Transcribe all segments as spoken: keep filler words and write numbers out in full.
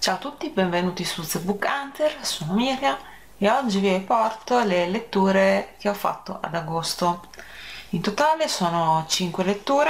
Ciao a tutti, benvenuti su The Book Hunter, sono Miriam e oggi vi porto le letture che ho fatto ad agosto. In totale sono cinque letture,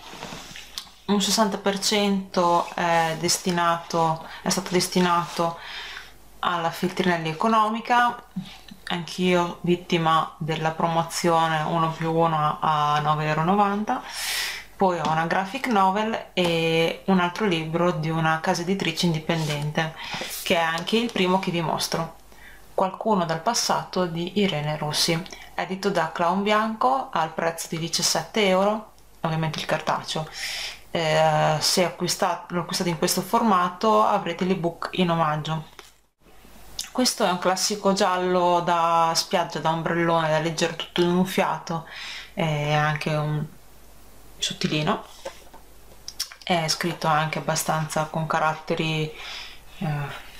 un sessanta per cento è destinato, è stato destinato alla Feltrinelli economica, anch'io vittima della promozione uno più uno a nove e novanta euro. Poi ho una graphic novel e un altro libro di una casa editrice indipendente, che è anche il primo che vi mostro, Qualcuno dal passato di Irene Rossi, edito da Clown Bianco al prezzo di diciassette euro, ovviamente il cartaceo. Eh, se acquistate, lo acquistate in questo formato avrete l'ebook in omaggio. Questo è un classico giallo da spiaggia, da ombrellone, da leggere tutto in un fiato, e anche un sottilino. È scritto anche abbastanza con caratteri eh,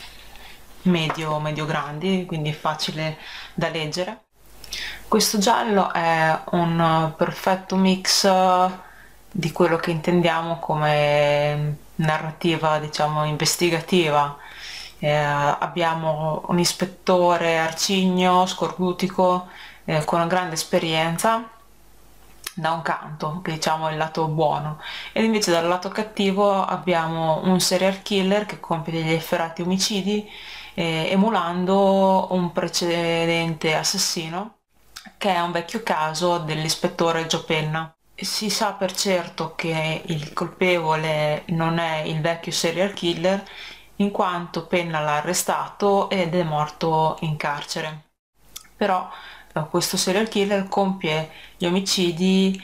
medio, medio grandi, quindi facile da leggere. Questo giallo è un perfetto mix di quello che intendiamo come narrativa, diciamo, investigativa. Eh, abbiamo un ispettore arcigno, scorbutico, eh, con una grande esperienza da un canto, che diciamo è il lato buono, ed invece dal lato cattivo abbiamo un serial killer che compie degli efferati omicidi, eh, emulando un precedente assassino che è un vecchio caso dell'ispettore Joe Penna. Si sa per certo che il colpevole non è il vecchio serial killer, in quanto Penna l'ha arrestato ed è morto in carcere. Però eh, questo serial killer compie gli omicidi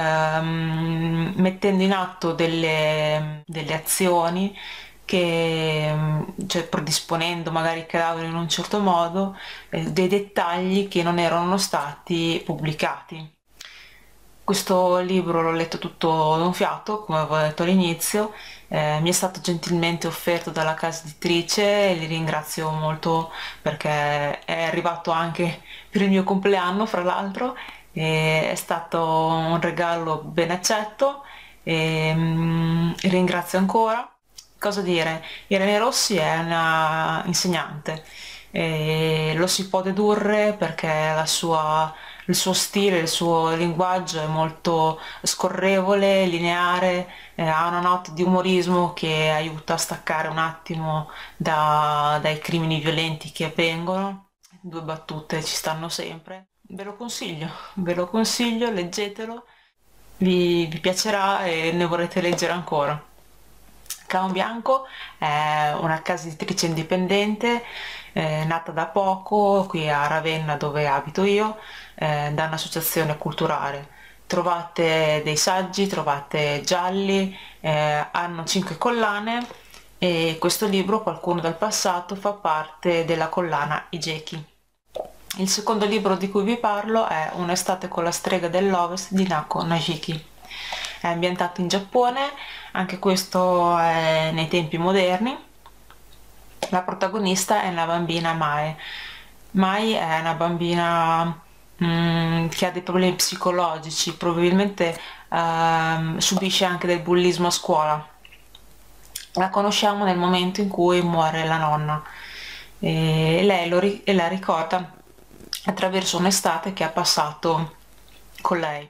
ehm, mettendo in atto delle, delle azioni che, cioè predisponendo magari i cadaveri in un certo modo, eh, dei dettagli che non erano stati pubblicati. Questo libro l'ho letto tutto d'un fiato, come avevo detto all'inizio, eh, mi è stato gentilmente offerto dalla casa editrice e li ringrazio molto perché è arrivato anche per il mio compleanno, fra l'altro, e è stato un regalo ben accetto e mm, ringrazio ancora. Cosa dire? Irene Rossi è una insegnante e lo si può dedurre perché la sua, il suo stile, il suo linguaggio è molto scorrevole, lineare, eh, ha una nota di umorismo che aiuta a staccare un attimo da- dai crimini violenti che avvengono. Due battute ci stanno sempre. Ve lo consiglio, ve lo consiglio, leggetelo, vi, vi piacerà e ne vorrete leggere ancora. Clown Bianco è una casa editrice indipendente, eh, nata da poco qui a Ravenna dove abito io, eh, da un'associazione culturale. Trovate dei saggi, trovate gialli, eh, hanno cinque collane e questo libro, Qualcuno dal passato, fa parte della collana I Gechi. Il secondo libro di cui vi parlo è Un'estate con la strega dell'Ovest di Nako Najiki. È ambientato in Giappone, anche questo è nei tempi moderni. La protagonista è una bambina Mae. Mai è una bambina mm, che ha dei problemi psicologici, probabilmente ehm, subisce anche del bullismo a scuola. La conosciamo nel momento in cui muore la nonna e lei lo ri- e la ricorda attraverso un'estate che ha passato con lei.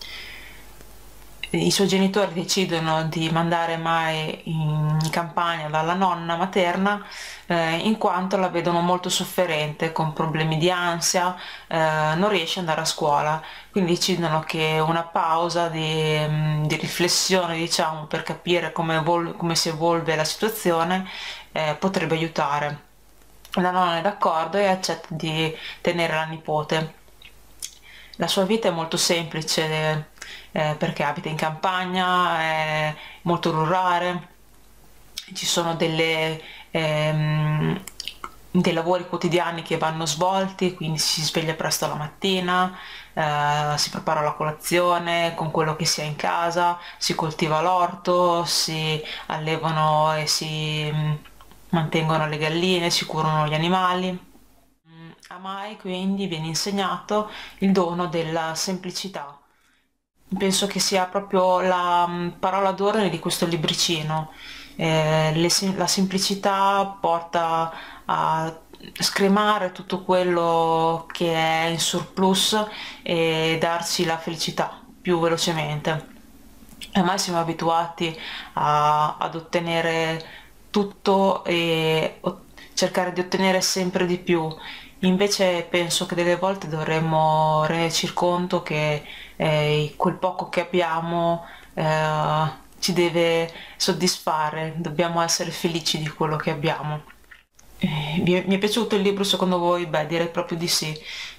I suoi genitori decidono di mandare Mai in campagna dalla nonna materna, eh, in quanto la vedono molto sofferente, con problemi di ansia, eh, non riesce ad andare a scuola, quindi decidono che una pausa di, mm, di riflessione, diciamo, per capire come, evol- come si evolve la situazione, eh, potrebbe aiutare. La nonna è d'accordo e accetta di tenere la nipote. La sua vita è molto semplice, eh, perché abita in campagna, è molto rurale, ci sono delle, ehm, dei lavori quotidiani che vanno svolti, quindi si sveglia presto la mattina, eh, si prepara la colazione con quello che si ha in casa, si coltiva l'orto, si allevano e si mm, mantengono le galline, si curano gli animali. Mm, A Mai quindi viene insegnato il dono della semplicità. Penso che sia proprio la mm, parola d'ordine di questo libricino. eh, le sim- la semplicità porta a scremare tutto quello che è in surplus e darci la felicità più velocemente. Ormai siamo abituati a- ad ottenere tutto e o- cercare di ottenere sempre di più. Invece penso che delle volte dovremmo renderci conto che eh, quel poco che abbiamo eh, ci deve soddisfare, dobbiamo essere felici di quello che abbiamo. Eh, vi è- mi è piaciuto il libro secondo voi? Beh, direi proprio di sì.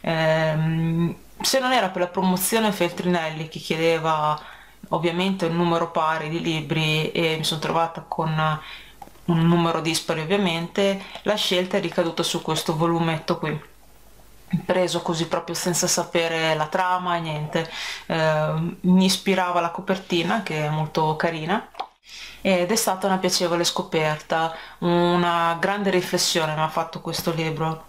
Ehm, se non era per la promozione Feltrinelli che chiedeva ovviamente un numero pari di libri e mi sono trovata con un numero dispari ovviamente, la scelta è ricaduta su questo volumetto qui, preso così proprio senza sapere la trama e niente. Eh, mi ispirava la copertina che è molto carina ed è stata una piacevole scoperta, una grande riflessione mi ha fatto questo libro.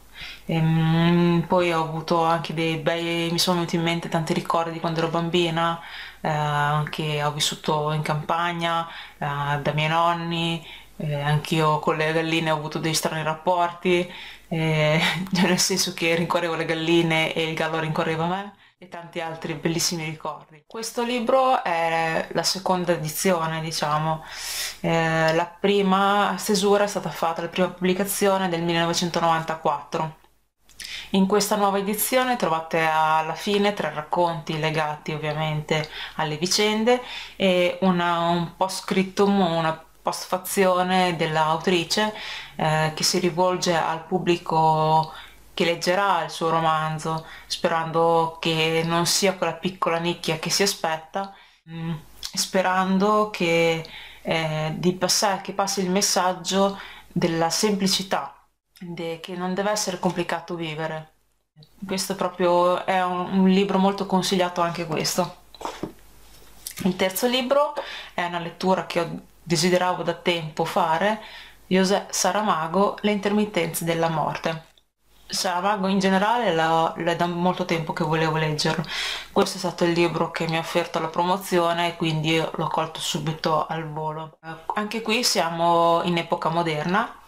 Ehm, poi ho avuto anche dei bei, mi sono venuti in mente tanti ricordi di quando ero bambina, eh, che ho vissuto in campagna, eh, da miei nonni, eh, anch'io con le galline ho avuto dei strani rapporti, eh, nel senso che rincorrevo le galline e il gallo rincorreva me e tanti altri bellissimi ricordi. Questo libro è la seconda edizione, diciamo. Eh, la prima stesura è stata fatta, la prima pubblicazione del millenovecentonovantaquattro. In questa nuova edizione trovate alla fine tre racconti legati ovviamente alle vicende e una, un post-scriptum, una postfazione dell'autrice eh, che si rivolge al pubblico che leggerà il suo romanzo, sperando che non sia quella piccola nicchia che si aspetta, mh, sperando che, eh, di passare, che passi il messaggio della semplicità, de- che non deve essere complicato vivere. Questo proprio è un, un libro molto consigliato anche questo. Il terzo libro è una lettura che ho desideravo da tempo fare, José Saramago, Le intermittenze della morte. Saramago in generale la- è da molto tempo che volevo leggerlo. Questo è stato il libro che mi ha offerto la promozione e quindi l'ho colto subito al volo. Eh, Anche qui siamo in epoca moderna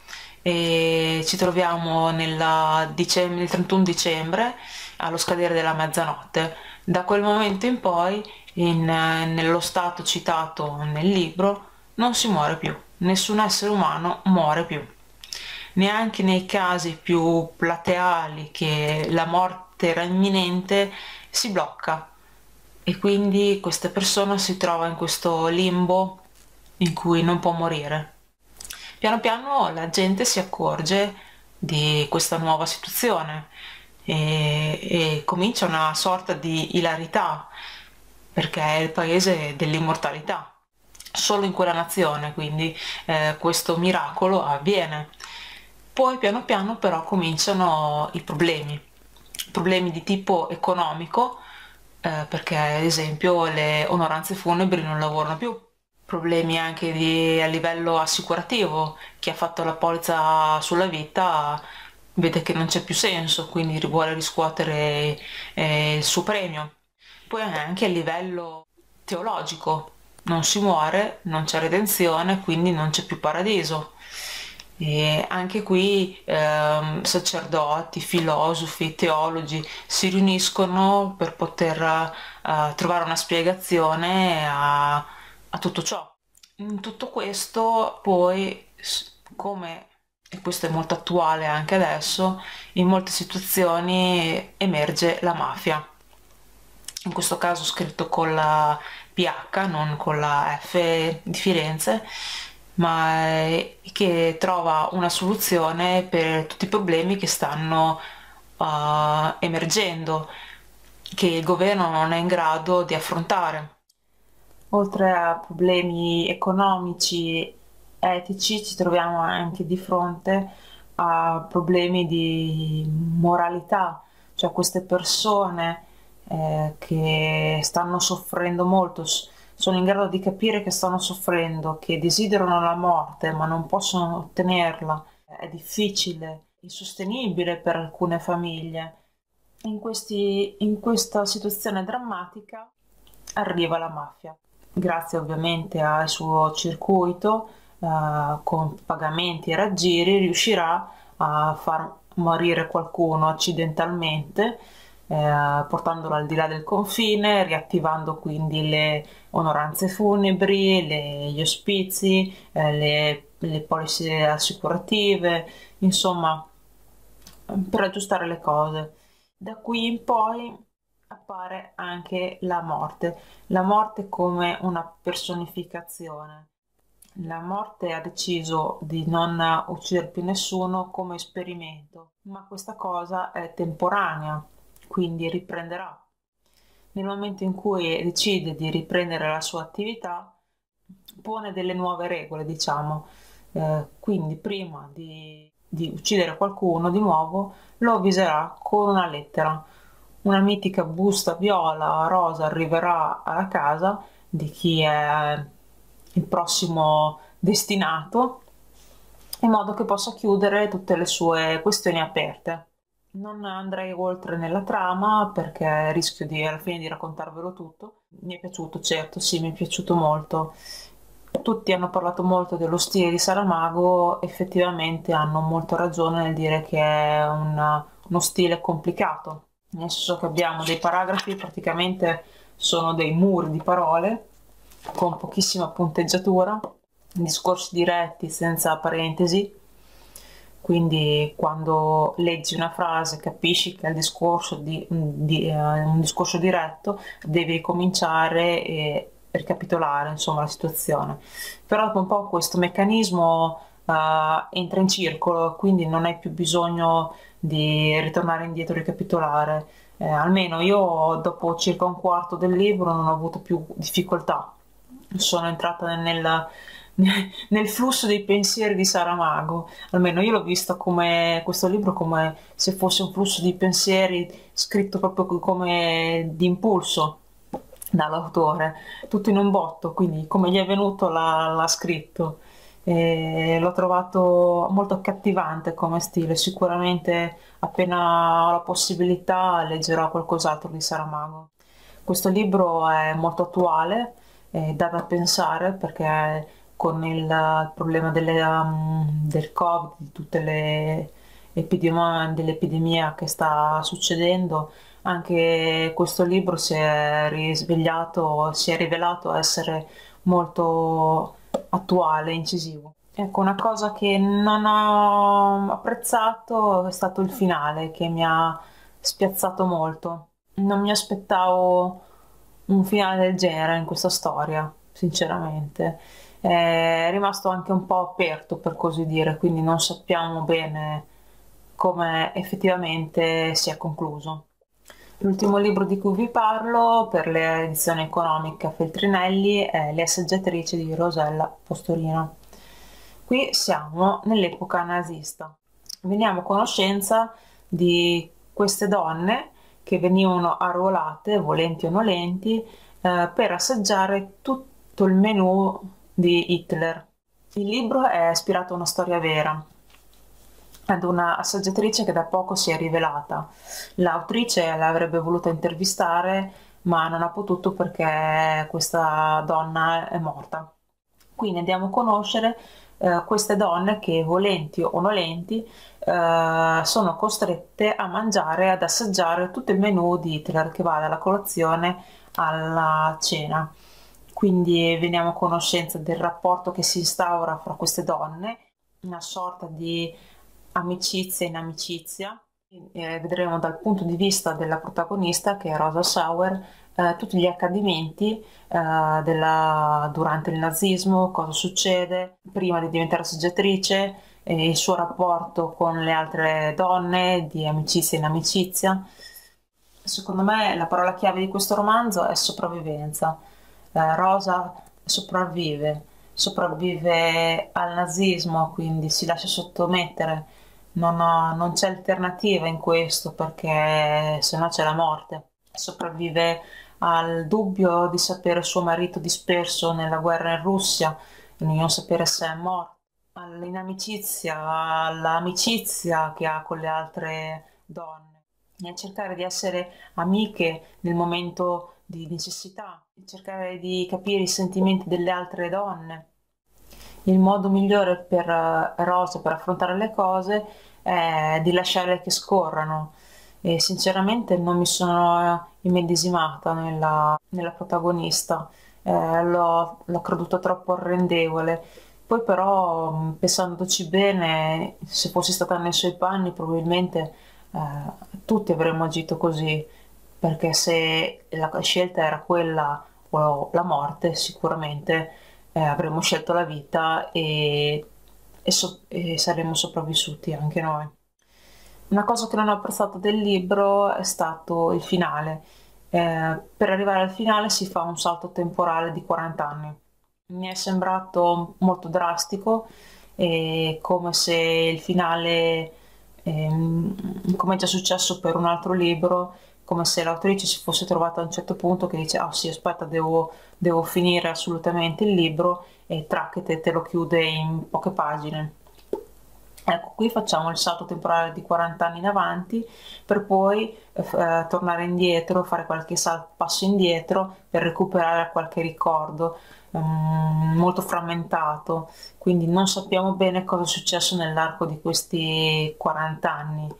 e ci troviamo nella dicem- nel trentuno dicembre allo scadere della mezzanotte. Da quel momento in poi, in, eh, nello stato citato nel libro, non si muore più, nessun essere umano muore più. Neanche nei casi più plateali che la morte era imminente si blocca e quindi questa persona si trova in questo limbo in cui non può morire. Piano piano la gente si accorge di questa nuova situazione e, e comincia una sorta di ilarità perché è il paese dell'immortalità. Solo in quella nazione, quindi eh, questo miracolo avviene. Poi piano piano però cominciano i problemi, problemi di tipo economico, eh, perché ad esempio le onoranze funebri non lavorano più, problemi anche di, a livello assicurativo, chi ha fatto la polizza sulla vita vede che non c'è più senso, quindi vuole riscuotere eh, il suo premio. Poi anche a livello teologico, non si muore, non c'è redenzione, quindi non c'è più paradiso. E anche qui ehm, sacerdoti, filosofi, teologi si riuniscono per poter eh, trovare una spiegazione a, a tutto ciò. In tutto questo poi, s- come, e questo è molto attuale anche adesso, in molte situazioni emerge la mafia. In questo caso scritto con la P H, non con la F di Firenze, ma è- che trova una soluzione per tutti i problemi che stanno uh, emergendo, che il governo non è in grado di affrontare. Oltre a problemi economici, etici, ci troviamo anche di fronte a problemi di moralità, cioè queste persone eh, che stanno soffrendo molto, s- sono in grado di capire che stanno soffrendo, che desiderano la morte ma non possono ottenerla. È difficile, insostenibile per alcune famiglie. In questi- in questa situazione drammatica arriva la mafia, grazie ovviamente al suo circuito, eh, con pagamenti e raggiri riuscirà a far morire qualcuno accidentalmente, eh, portandolo al di là del confine, riattivando quindi le onoranze funebri, le- gli ospizi, eh, le, le polizze assicurative, insomma, per aggiustare le cose. Da qui in poi appare anche la morte, la morte come una personificazione. La morte ha deciso di non uccidere più nessuno come esperimento, ma questa cosa è temporanea, quindi riprenderà. Nel momento in cui decide di riprendere la sua attività, pone delle nuove regole, diciamo. Eh, quindi prima di, di uccidere qualcuno di nuovo, lo avviserà con una lettera. Una mitica busta viola rosa arriverà alla casa di chi è il prossimo destinato, in modo che possa chiudere tutte le sue questioni aperte. Non andrei oltre nella trama perché rischio di alla fine di raccontarvelo tutto. Mi è piaciuto, certo, sì, mi è piaciuto molto. Tutti hanno parlato molto dello stile di Saramago, effettivamente hanno molto ragione nel dire che è un- uno stile complicato, nel senso che abbiamo dei paragrafi, praticamente sono dei muri di parole con pochissima punteggiatura, discorsi diretti senza parentesi, quindi quando leggi una frase capisci che è il discorso di, di, eh, un discorso diretto, devi ricominciare e ricapitolare insomma la situazione. Però dopo un po' questo meccanismo eh, entra in circolo, quindi non hai più bisogno di ritornare indietro e ricapitolare. Eh, almeno io dopo circa un quarto del libro non ho avuto più difficoltà, sono entrata nel, nel flusso dei pensieri di Saramago, almeno io l'ho visto come questo libro come se fosse un flusso di pensieri scritto proprio come di impulso dall'autore, tutto in un botto, quindi come gli è venuto l'ha, l'ha scritto. E l'ho trovato molto accattivante come stile, sicuramente appena ho la possibilità leggerò qualcos'altro di Saramago. Questo libro è molto attuale, eh, dà da pensare perché con il, il problema delle, um, del Covid, di tutte le epidemie, dell'epidemia che sta succedendo, anche questo libro si è risvegliato, si è rivelato essere molto attuale, incisivo. Ecco, una cosa che non ho apprezzato è stato il finale, che mi ha spiazzato molto. Non mi aspettavo un finale del genere in questa storia, sinceramente. È rimasto anche un po' aperto, per così dire, quindi non sappiamo bene come effettivamente si è concluso. L'ultimo libro di cui vi parlo per le edizioni economiche Feltrinelli è Le assaggiatrici di Rosella Postorino. Qui siamo nell'epoca nazista. Veniamo a conoscenza di queste donne che venivano arruolate, volenti o nolenti, eh, per assaggiare tutto il menù di Hitler. Il libro è ispirato a una storia vera, ad una assaggiatrice che da poco si è rivelata. L'autrice l'avrebbe voluta intervistare, ma non ha potuto perché questa donna è morta. Quindi andiamo a conoscere eh, queste donne che, volenti o nolenti, eh, sono costrette a mangiare, ad assaggiare tutto il menù di Hitler, che va dalla colazione alla cena. Quindi veniamo a conoscenza del rapporto che si instaura fra queste donne, una sorta di amicizia in amicizia. Eh, vedremo dal punto di vista della protagonista, che è Rosa Sauer, eh, tutti gli accadimenti eh, della- durante il nazismo, cosa succede prima di diventare assaggiatrice, eh, il suo rapporto con le altre donne, di amicizia in amicizia. Secondo me la parola chiave di questo romanzo è sopravvivenza. Eh, Rosa sopravvive, sopravvive al nazismo, quindi si lascia sottomettere. Non, ha- non c'è alternativa in questo perché se no c'è la morte. Sopravvive al dubbio di sapere suo marito disperso nella guerra in Russia, e di non sapere se è morto, all'inamicizia, all'amicizia che ha con le altre donne, nel cercare di essere amiche nel momento di necessità, cercare di capire i sentimenti delle altre donne. il modo migliore per eh, Rose per affrontare le cose è di lasciare che scorrano e sinceramente non mi sono immedesimata nella, nella protagonista, eh, l'ho, l'ho creduta troppo arrendevole. Poi però, mh, pensandoci bene, se fossi stata nei suoi panni, probabilmente eh, tutti avremmo agito così, perché se la scelta era quella o la morte, sicuramente eh, avremmo scelto la vita e, e so- e saremmo sopravvissuti anche noi. Una cosa che non ho apprezzato del libro è stato il finale. Eh, per arrivare al finale si fa un salto temporale di quaranta anni. Mi è sembrato molto drastico, e come se il finale, ehm, come è già successo per un altro libro, come se l'autrice si fosse trovata a un certo punto che dice: ah sì, aspetta, devo, devo finire assolutamente il libro, e trac, te, te lo chiude in poche pagine. Ecco, qui facciamo il salto temporale di quaranta anni in avanti per poi eh, f- eh, tornare indietro, fare qualche sal- passo indietro per recuperare qualche ricordo ehm, molto frammentato, quindi non sappiamo bene cosa è successo nell'arco di questi quaranta anni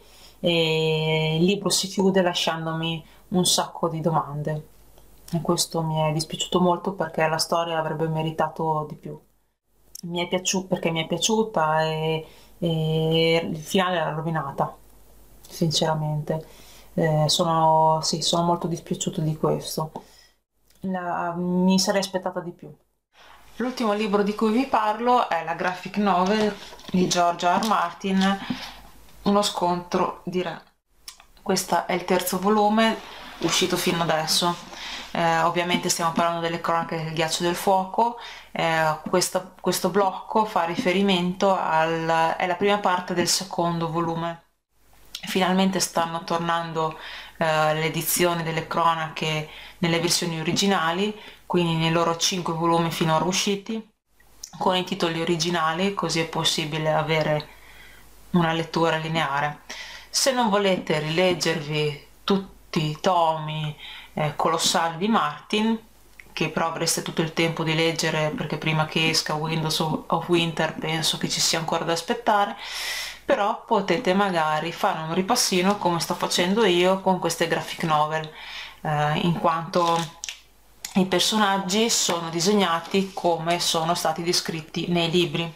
e il libro si chiude lasciandomi un sacco di domande e questo mi è dispiaciuto molto perché la storia avrebbe meritato di più. Mi è piaciuta perché mi è piaciuta e, e il finale l'ha rovinata, sinceramente. Eh, sono, sì, sono molto dispiaciuto di questo. La- mi sarei aspettata di più. L'ultimo libro di cui vi parlo è la graphic novel di George R. R. Martin, Uno scontro di re. Questo è il terzo volume uscito fino adesso. Eh, ovviamente stiamo parlando delle cronache del ghiaccio del fuoco. Eh, questa- questo blocco fa riferimento al, è la prima parte del secondo volume. Finalmente stanno tornando eh, le edizioni delle cronache nelle versioni originali, quindi nei loro cinque volumi finora usciti, con i titoli originali, così è possibile avere una lettura lineare. Se non volete rileggervi tutti i tomi eh, colossali di Martin, che però avreste tutto il tempo di leggere perché prima che esca Windows of Winter penso che ci sia ancora da aspettare, però potete magari fare un ripassino come sto facendo io con queste graphic novel, eh, in quanto i personaggi sono disegnati come sono stati descritti nei libri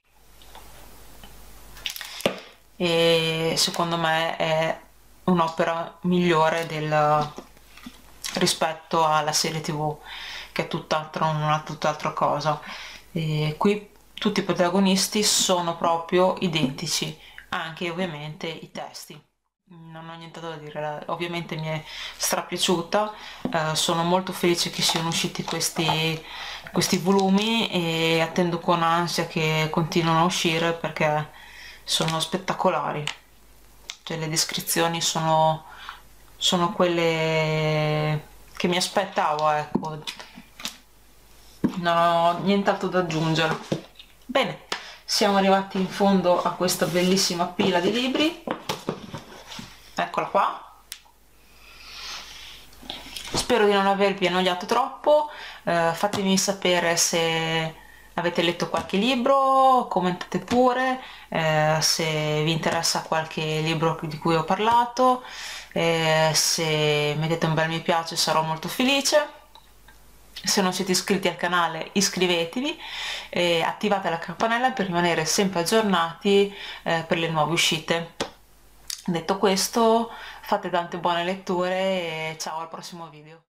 e secondo me è un'opera migliore del, rispetto alla serie tv che è tutt'altro, una tutt'altra cosa. E qui tutti i protagonisti sono proprio identici, anche ovviamente i testi. Non ho niente da dire, ovviamente mi è strapiaciuta, eh, sono molto felice che siano usciti questi, questi volumi e attendo con ansia che continuino a uscire perché sono spettacolari, cioè le descrizioni sono, sono quelle che mi aspettavo, ecco, non ho nient'altro da aggiungere. Bene, siamo arrivati in fondo a questa bellissima pila di libri, eccola qua. Spero di non avervi annoiato troppo, eh, fatemi sapere se avete letto qualche libro, commentate pure, eh, se vi interessa qualche libro di cui ho parlato, eh, se mettete un bel mi piace sarò molto felice. Se non siete iscritti al canale iscrivetevi e attivate la campanella per rimanere sempre aggiornati eh, per le nuove uscite. Detto questo, fate tante buone letture e ciao al prossimo video.